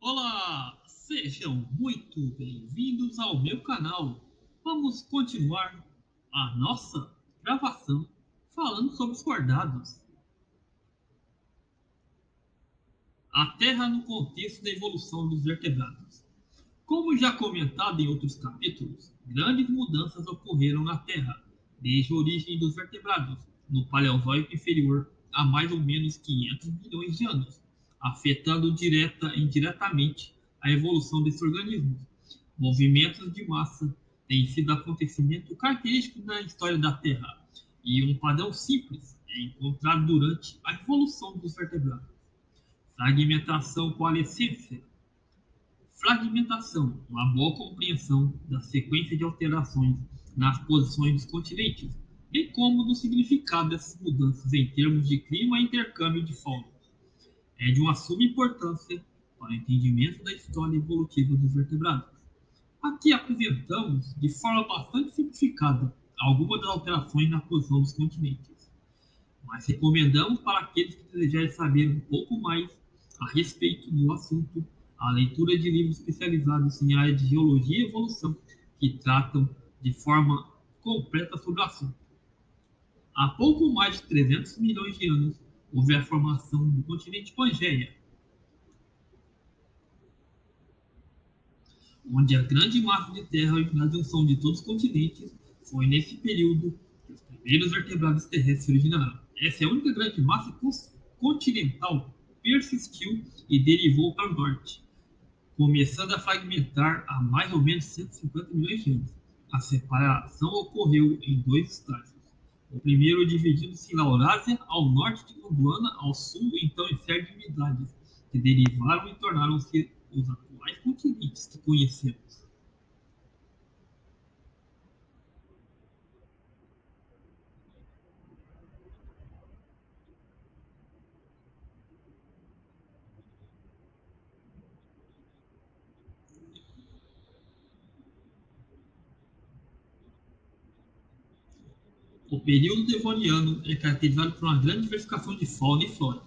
Olá, sejam muito bem-vindos ao meu canal. Vamos continuar a nossa gravação falando sobre os cordados. A Terra no contexto da evolução dos vertebrados. Como já comentado em outros capítulos, grandes mudanças ocorreram na Terra desde a origem dos vertebrados, no Paleozoico inferior, há mais ou menos 500 milhões de anos, afetando direta e indiretamente a evolução desses organismos. Movimentos de massa têm sido acontecimento característico na história da Terra, e um padrão simples é encontrado durante a evolução dos vertebrados. Fragmentação coalescência. Fragmentação, uma boa compreensão da sequência de alterações nas posições dos continentes, bem como do significado dessas mudanças em termos de clima e intercâmbio de fauna, é de uma suma importância para o entendimento da história evolutiva dos vertebrados. Aqui apresentamos, de forma bastante simplificada, algumas das alterações na posição dos continentes, mas recomendamos para aqueles que desejarem saber um pouco mais a respeito do assunto a leitura de livros especializados em área de geologia e evolução que tratam de forma completa sobre o assunto. Há pouco mais de 300 milhões de anos houve a formação do continente Pangeia, onde a grande massa de terra na junção de todos os continentes foi nesse período que os primeiros vertebrados terrestres se originaram. Essa é a única grande massa continental persistiu e derivou para o norte, começando a fragmentar há mais ou menos 150 milhões de anos. A separação ocorreu em dois estágios. O primeiro dividindo-se na Eurásia, ao norte de Gondwana, ao sul, então em série de unidades, que derivaram e tornaram-se os atuais continentes que conhecemos. O período devoniano é caracterizado por uma grande diversificação de fauna e flora.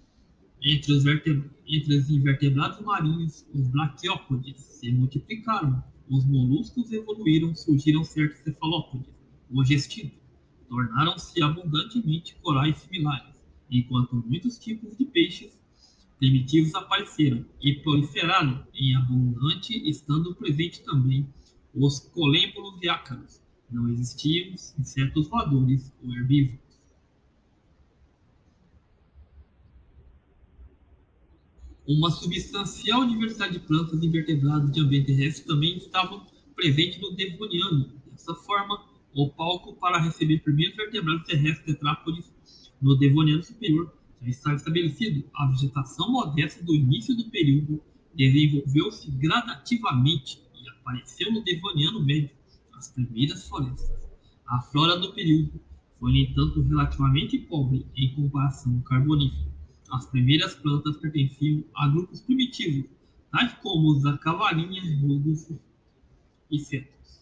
Entre os invertebrados marinhos, os braquiópodes se multiplicaram, os moluscos evoluíram, surgiram certos cefalópodes, hoje extintos, tornaram-se abundantemente corais similares, enquanto muitos tipos de peixes primitivos apareceram e proliferaram em abundante, estando presente também os colêmbulos e ácaros. Não existiam insetos voadores ou herbívoros. Uma substancial diversidade de plantas e invertebrados de ambiente terrestre também estavam presentes no Devoniano. Dessa forma, o palco para receber primeiros vertebrados terrestres tetrápodes no Devoniano superior já estava estabelecido. A vegetação modesta do início do período desenvolveu-se gradativamente e apareceu no Devoniano médio as primeiras florestas. A flora do período foi, no entanto, relativamente pobre em comparação ao Carbonífero. As primeiras plantas pertenciam a grupos primitivos, tais como os da cavalinha, bulbos e fetos.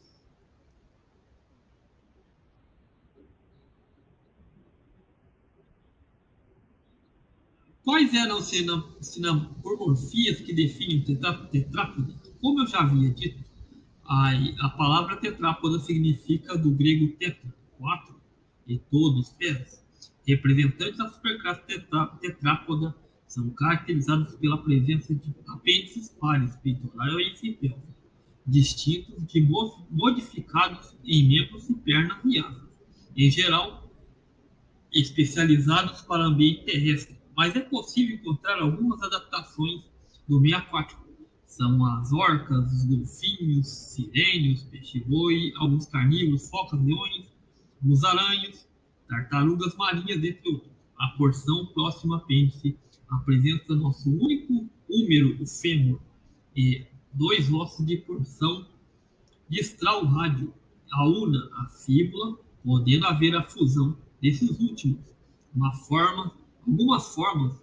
Quais eram as sinapomorfias que definem o tetrápode? Como eu já havia dito, a palavra tetrápoda significa do grego tetra, quatro, e todos, pés. Representantes da superclasse tetrápoda são caracterizados pela presença de apêndices pares, peitoral e cipélio, distintos de modificados em membros e pernas e asas, em geral especializados para o ambiente terrestre, mas é possível encontrar algumas adaptações do meio aquático. São as orcas, os golfinhos, sirênios, peixe-boi, alguns carnívoros, focas, leões, musaraños, tartarugas marinhas, entre outros. A porção próxima apêndice apresenta nosso único húmero, o fêmur, e dois ossos de porção distal rádio, a una, a fíbula, podendo haver a fusão desses últimos. Algumas formas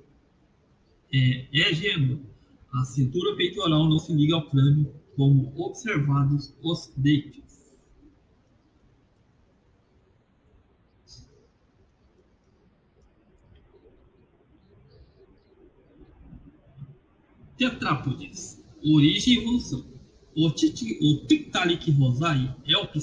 gêmeo. A cintura peitoral não se liga ao crânio, como observados os dentes. Tetrápodes. Origem e evolução. O Tiktaalik rosai é o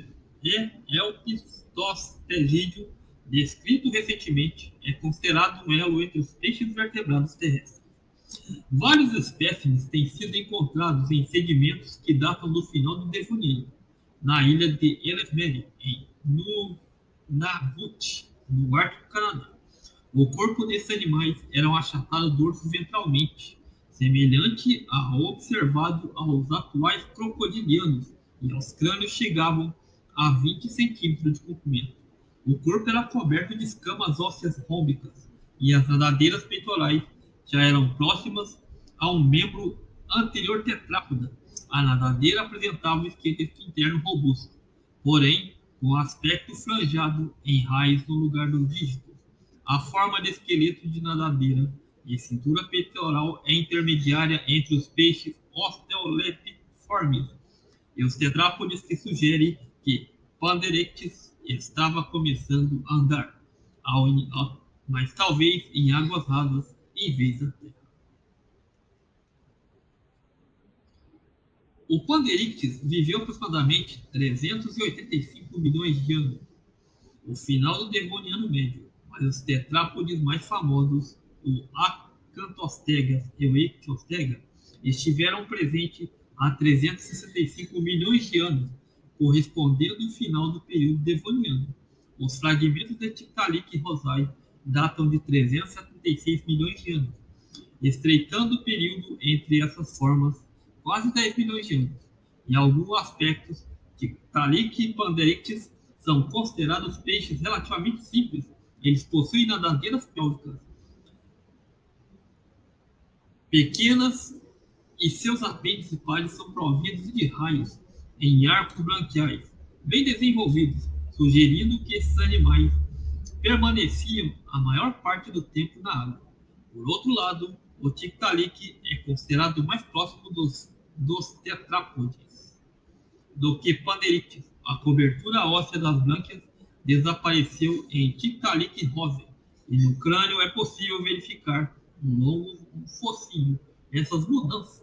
Pistostegídeo descrito recentemente, é considerado um elo entre os peixes vertebrados terrestres. Vários espécimes têm sido encontrados em sedimentos que datam do final do Devoniano, na ilha de Ellesmere, em Nunavut, no Ártico Canadá. O corpo desses animais era achatado dorso ventralmente, semelhante ao observado aos atuais crocodilianos, e os crânios chegavam a 20 centímetros de comprimento. O corpo era coberto de escamas ósseas rômbicas, e as nadadeiras peitorais já eram próximas a um membro anterior tetrápoda. A nadadeira apresentava um esqueleto interno robusto, porém com aspecto franjado em raios no lugar dos dígitos. A forma de esqueleto de nadadeira e cintura peitoral é intermediária entre os peixes osteoleptiformes e os tetrápodes, que sugere que Panderectes estava começando a andar, mas talvez em águas rasas em vez da terra. O Panderectes viveu aproximadamente 385 milhões de anos, o final do Devoniano Médio, mas os tetrápodes mais famosos, o Acanthostega e o Ichthyostega, estiveram presentes há 365 milhões de anos, correspondendo ao final do período Devoniano. Os fragmentos de Tiktaalik rosai datam de 376 milhões de anos, estreitando o período entre essas formas quase 10 milhões de anos. Em alguns aspectos, Tiktaalik e Panderectes são considerados peixes relativamente simples. Eles possuem nadadeiras pélvicas pequenas e seus apêndices pálidos são providos de raios em arcos branquiais bem desenvolvidos, sugerindo que esses animais permaneciam a maior parte do tempo na água. Por outro lado, o Tiktaalik é considerado mais próximo dos tetrápodes do que Panderectes. A cobertura óssea das brânquias desapareceu em Tiktaalik rosai, e no crânio é possível verificar um longo focinho. Essas mudanças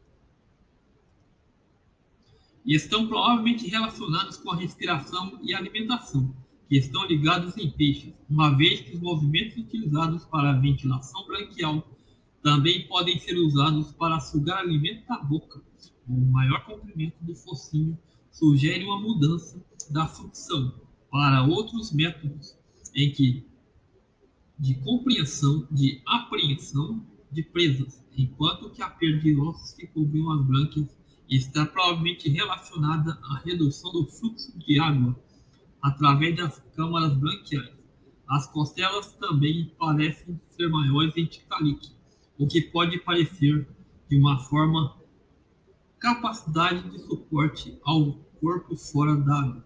estão provavelmente relacionadas com a respiração e a alimentação, que estão ligados em peixes, uma vez que os movimentos utilizados para a ventilação branquial também podem ser usados para sugar alimento da boca. O maior comprimento do focinho sugere uma mudança da sucção para outros métodos de apreensão de presas, enquanto que a perda de ossos que cobriam as brânquias está provavelmente relacionada à redução do fluxo de água através das câmaras branquiais. As costelas também parecem ser maiores em Tiktaalik, o que pode parecer de uma forma capacidade de suporte ao corpo fora d'água.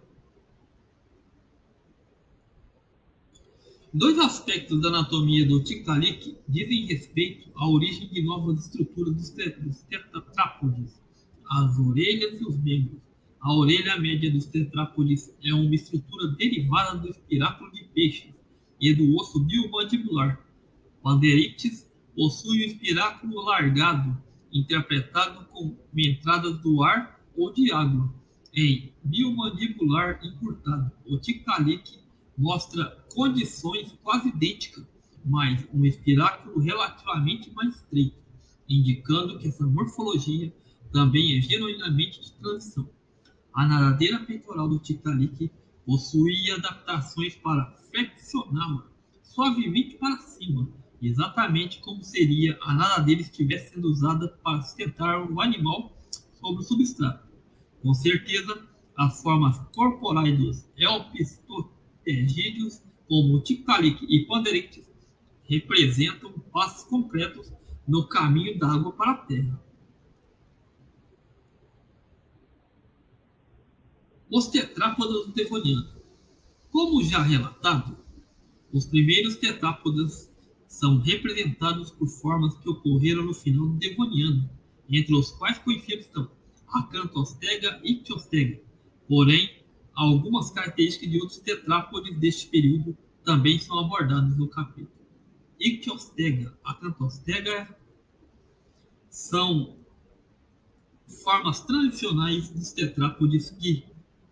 Dois aspectos da anatomia do Tiktaalik dizem respeito à origem de novas estruturas dos tetrápodes: as orelhas e os membros. A orelha média dos tetrápodes é uma estrutura derivada do espiráculo de peixes e do osso biomandibular. Panderectes possui um espiráculo largado, interpretado como entradas do ar ou de água, em biomandibular encurtado. O Tiktaalik mostra condições quase idênticas, mas um espiráculo relativamente mais estreito, indicando que essa morfologia também é genuinamente de transição. A nadadeira peitoral do Tiktaalik possui adaptações para flexioná-la suavemente para cima, exatamente como seria a nadadeira estivesse sendo usada para sustentar o animal sobre o substrato. Com certeza, as formas corporais dos Elpistostegídeos, como o Tiktaalik e Panderectes, representam passos concretos no caminho da água para a terra. Os tetrápodes do Devoniano. Como já relatado, os primeiros tetrápodes são representados por formas que ocorreram no final do Devoniano, entre os quais conhecidos estão Acanthostega e Ichthyostega. Porém, algumas características de outros tetrápodes deste período também são abordadas no capítulo. Ichthyostega, Acanthostega são formas tradicionais dos tetrápodes que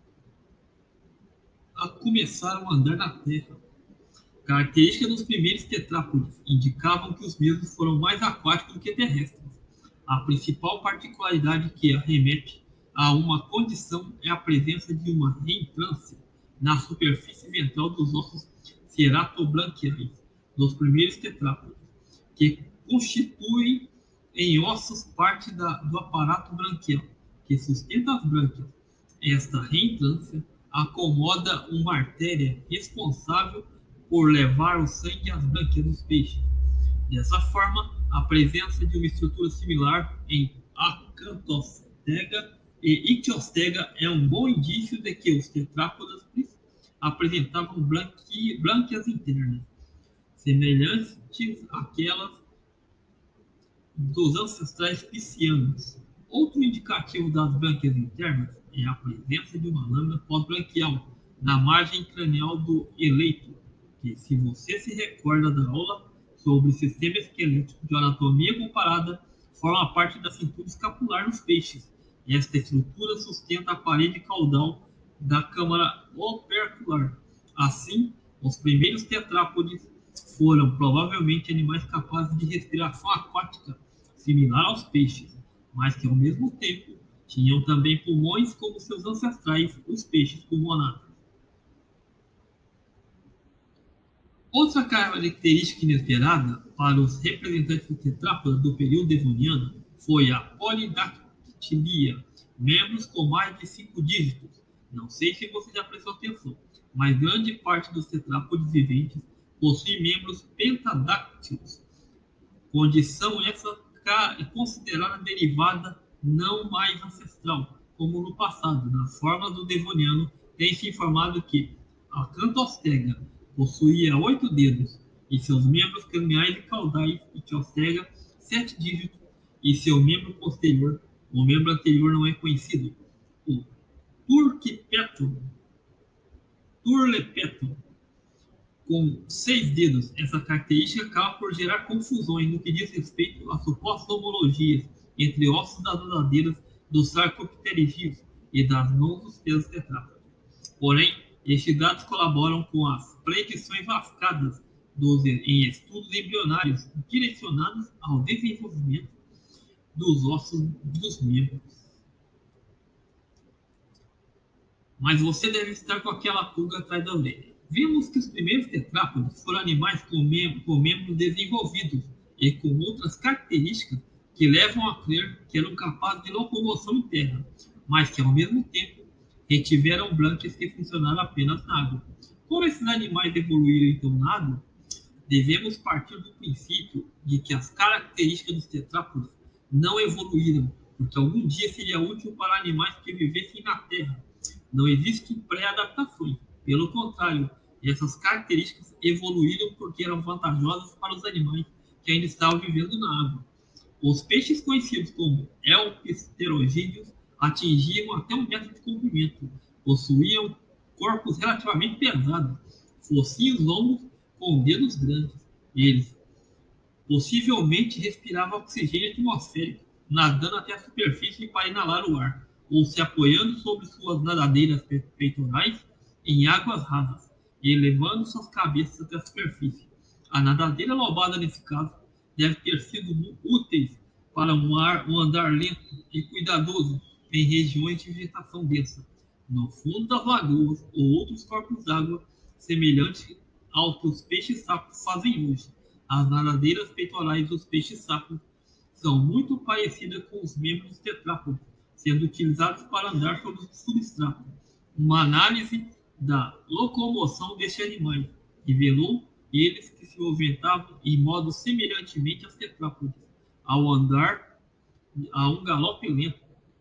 começaram a andar na Terra. Características dos primeiros tetrápodes indicavam que os mesmos foram mais aquáticos do que terrestres. A principal particularidade que arremete a uma condição é a presença de uma reentrância na superfície ventral dos ossos ceratobranquiais dos primeiros tetrápodes, que constituem em ossos parte do aparato branquial, que sustenta as brânquias. Esta reentrância acomoda uma artéria responsável por levar o sangue às brânquias dos peixes. Dessa forma, a presença de uma estrutura similar em Acanthostega e Ichthyostega é um bom indício de que os tetrápodes apresentavam brânquias internas, semelhantes àquelas dos ancestrais piscianos. Outro indicativo das brânquias internas é a presença de uma lâmina pós-branquial na margem cranial do eleito, que, se você se recorda da aula sobre sistema esquelético de anatomia comparada, forma parte da cintura escapular nos peixes. Esta estrutura sustenta a parede caudal da câmara opercular. Assim, os primeiros tetrápodes foram provavelmente animais capazes de respiração aquática, similar aos peixes, mas que ao mesmo tempo tinham também pulmões como seus ancestrais, os peixes pulmonares. Outra característica inesperada para os representantes do tetrápoda do período devoniano foi a polidactilia, membros com mais de 5 dígitos. Não sei se você já prestou atenção, mas grande parte dos tetrápodes viventes possui membros pentadáctilos, condição essa considerada derivada não mais ancestral, como no passado. Nas formas do devoniano, tem-se informado que a Acanthostega possuía 8 dedos, e seus membros craniais e caudais, Ichthyostega, 7 dígitos, e seu membro posterior, o membro anterior não é conhecido, o Turlepetum, com 6 dedos. Essa característica acaba por gerar confusões no que diz respeito às supostas homologias entre ossos das nadadeiras dos sarcopterídeos e das mãos dos pesos tetrápodes. Porém, estes dados colaboram com as predições lascadas em estudos embrionários direcionados ao desenvolvimento dos ossos dos membros. Mas você deve estar com aquela pulga atrás da orelha. Vimos que os primeiros tetrápodes foram animais com membros desenvolvidos e com outras características que levam a crer que eram capazes de locomoção em terra, mas que ao mesmo tempo retiveram brânquias que funcionaram apenas na água. Como esses animais evoluíram então na água, devemos partir do princípio de que as características dos tetrápodes não evoluíram, porque algum dia seria útil para animais que vivessem na terra. Não existem pré-adaptações. Pelo contrário, essas características evoluíram porque eram vantajosas para os animais que ainda estavam vivendo na água. Os peixes conhecidos como elpsterogideus atingiam até 1 metro de comprimento, possuíam corpos relativamente pesados, focinhos longos com dedos grandes. Eles possivelmente respiravam oxigênio atmosférico, nadando até a superfície para inalar o ar, ou se apoiando sobre suas nadadeiras peitorais em águas rasas e elevando suas cabeças até a superfície. A nadadeira lobada, nesse caso, deve ter sido úteis para um andar lento e cuidadoso em regiões de vegetação densa, no fundo das lagoas ou outros corpos d'água, semelhantes ao que os peixes-sapos fazem hoje. As nadadeiras peitorais dos peixes-sapos são muito parecidas com os membros dos tetrápodes, sendo utilizados para andar sobre o substrato. Uma análise da locomoção destes animais revelou eles que se movimentavam em modo semelhantemente aos tetrápodes, ao andar a um galope lento.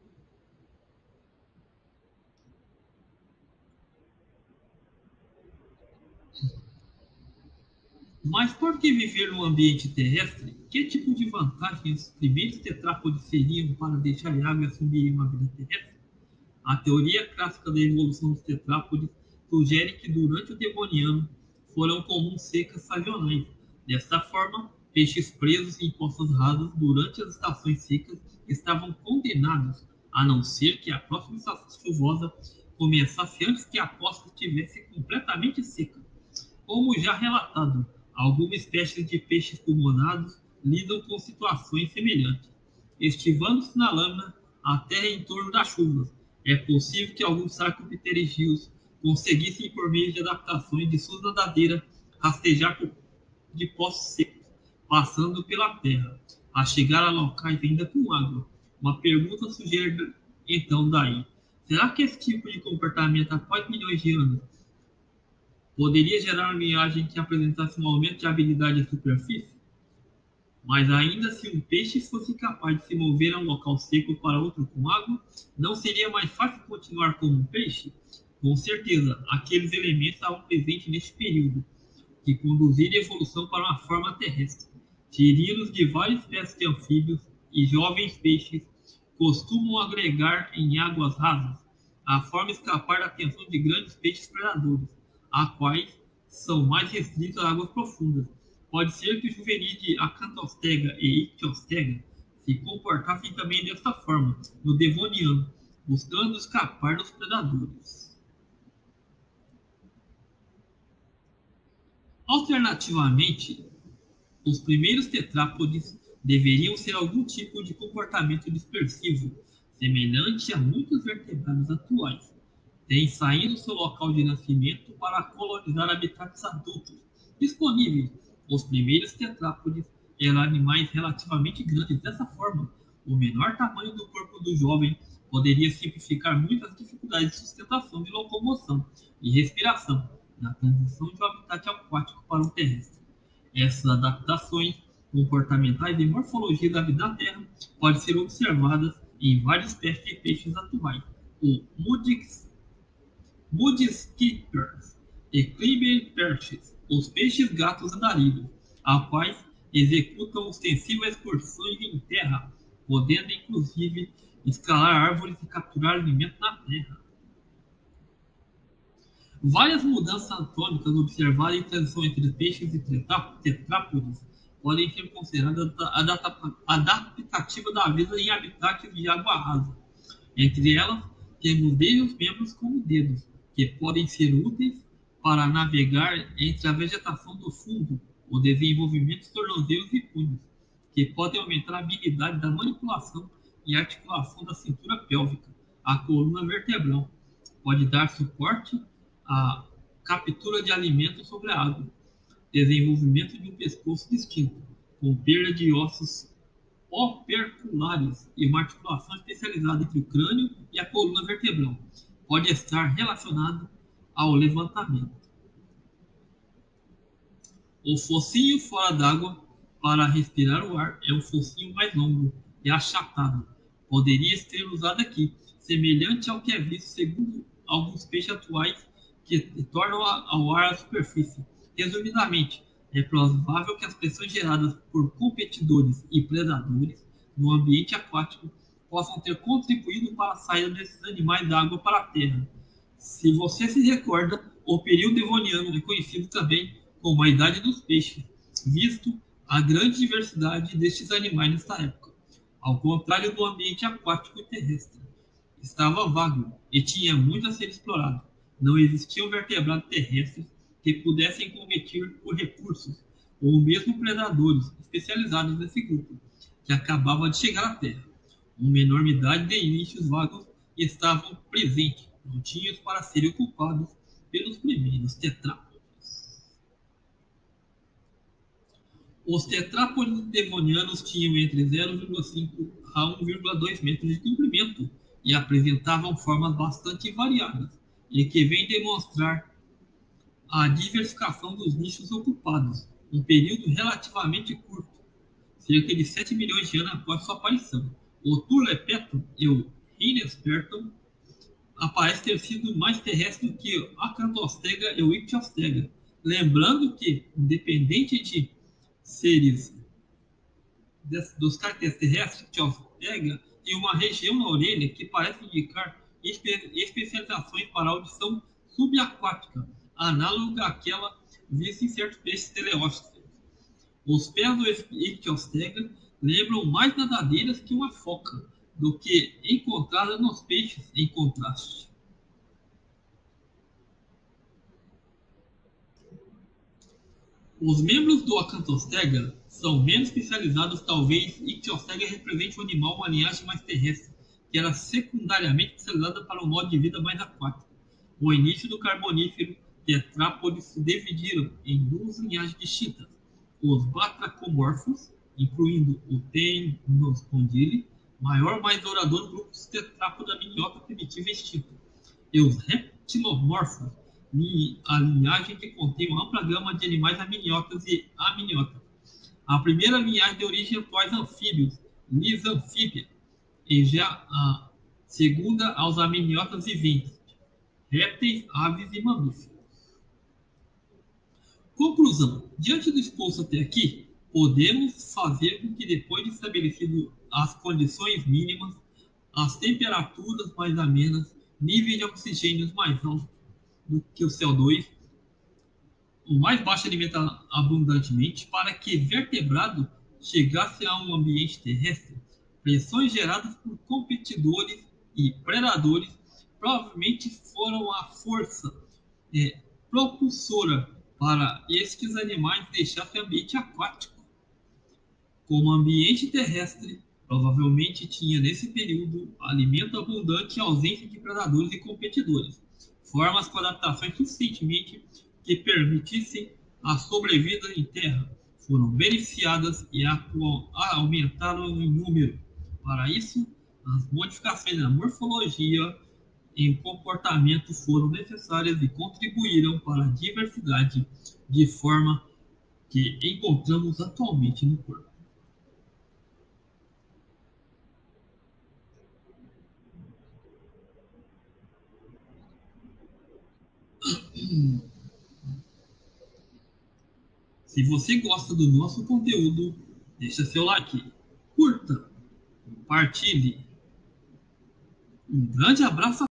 Mas por que viver no ambiente terrestre? Que tipo de vantagens os primeiros tetrápodes teriam para deixar a água e assumir uma vida terrestre? A teoria clássica da evolução dos tetrápodes sugere que durante o Devoniano foram comuns secas sazonais. Desta forma, Peixes presos em poças rasas durante as estações secas estavam condenados, a não ser que a próxima estação chuvosa começasse antes que a poça estivesse completamente seca. Como já relatado, algumas espécies de peixes pulmonados lidam com situações semelhantes. Estivando-se na lâmina, a terra em torno das chuvas, é possível que alguns sarcopterídeos conseguissem, por meio de adaptações de suas nadadeiras, rastejar de poços secos, passando pela terra, a chegar a locais ainda com água. Uma pergunta sugere então daí: será que esse tipo de comportamento após milhões de anos poderia gerar uma linhagem que apresentasse um aumento de habilidade à superfície? Mas ainda se um peixe fosse capaz de se mover a um local seco para outro com água, não seria mais fácil continuar como um peixe? Com certeza, aqueles elementos estavam presentes neste período, que conduziram a evolução para uma forma terrestre. Tirinos de várias espécies de anfíbios e jovens peixes costumam agregar em águas rasas, a forma de escapar da atenção de grandes peixes predadores, a quais são mais restritos a águas profundas. Pode ser que os juvenis de Acantostega e Ictiostega se comportassem também desta forma no Devoniano, buscando escapar dos predadores. Alternativamente, os primeiros tetrápodes deveriam ser algum tipo de comportamento dispersivo, semelhante a muitos vertebrados atuais, têm saído do seu local de nascimento para colonizar habitats adultos disponíveis. Os primeiros tetrápodes eram animais relativamente grandes. Dessa forma, o menor tamanho do corpo do jovem poderia simplificar muitas dificuldades de sustentação, de locomoção e respiração na transição de um habitat aquático para um terrestre. Essas adaptações comportamentais e morfologia da vida na Terra podem ser observadas em várias espécies de peixes atuais. O mudskippers e climberperches, os peixes-gatos andarilhos, a quais executam ostensivas excursões em terra, podendo inclusive escalar árvores e capturar alimento na terra. Várias mudanças anatômicas observadas em transição entre peixes e tetrápodes podem ser consideradas adaptativas da vida em habitats de água rasa. Entre elas, temos desde os membros como dedos, que podem ser úteis para navegar entre a vegetação do fundo, o desenvolvimento de tornozelos e punhos, que podem aumentar a habilidade da manipulação e articulação da cintura pélvica. A coluna vertebral pode dar suporte à captura de alimentos sobre a água, desenvolvimento de um pescoço distinto, com perda de ossos operculares e uma articulação especializada entre o crânio e a coluna vertebral. Pode estar relacionado ao levantamento. O focinho fora d'água para respirar o ar é um focinho mais longo e achatado. Poderia ser usado aqui, semelhante ao que é visto segundo alguns peixes atuais que tornam ao ar à superfície. Resumidamente, é provável que as pressões geradas por competidores e predadores no ambiente aquático possam ter contribuído para a saída desses animais da água para a terra. Se você se recorda, o período devoniano é conhecido também como a Idade dos Peixes, visto a grande diversidade destes animais nesta época. Ao contrário do ambiente aquático e terrestre, estava vago e tinha muito a ser explorado. Não existiam vertebrados terrestres que pudessem competir por recursos, ou mesmo predadores especializados nesse grupo, que acabava de chegar à Terra. Uma enormidade de nichos vagos estavam presentes, prontinhos para serem ocupados pelos primeiros tetrápodes. Os tetrápodes devonianos tinham entre 0,5 a 1,2 metros de comprimento e apresentavam formas bastante variadas, e que vem demonstrar a diversificação dos nichos ocupados, um período relativamente curto, cerca de 7 milhões de anos após sua aparição. O Turlepetron e o Rhinesperton aparecem ter sido mais terrestres do que o Acantostega e o Ictiostega. Lembrando que, independente de seres dos caracteres terrestres, Ictiostega tem uma região na orelha que parece indicar especializações para audição subaquática, análoga àquela vista em certos peixes teleósteos. Os pés do Ichthyostega lembram mais nadadeiras que uma foca do que encontrada nos peixes, em contraste. Os membros do Acanthostega são menos especializados, talvez Ichthyostega represente um animal, uma linhagem mais terrestre, que era secundariamente especializada para um modo de vida mais aquático. No início do Carbonífero, tetrápodes se dividiram em duas linhagens distintas: os batracomorfos, incluindo o Temnospondyli, maior mais duradouro grupo de tetrápoda minhota primitiva extinto, e os reptilomorfos, a linhagem que contém uma ampla gama de animais amniotas e amniotas. A primeira linhagem de origem atuais anfíbios, Lisanfíbia, e já a segunda aos amniotas viventes, répteis, aves e mamíferos. Conclusão: diante do exposto até aqui, podemos fazer com que, depois de estabelecido as condições mínimas, as temperaturas mais amenas, níveis de oxigênio mais altos do que o CO2, o mais baixo alimenta abundantemente, para que vertebrado chegasse a um ambiente terrestre, pressões geradas por competidores e predadores provavelmente foram a força propulsora para estes animais deixassem o ambiente aquático. Como ambiente terrestre, provavelmente tinha nesse período alimento abundante e ausência de predadores e competidores, formas com adaptações suficientemente que permitissem a sobrevida em terra foram beneficiadas e aumentaram em número. Para isso, as modificações na morfologia e comportamento foram necessárias e contribuíram para a diversidade de forma que encontramos atualmente no corpo. Se você gosta do nosso conteúdo, deixa seu like, curta, compartilhe. Um grande abraço.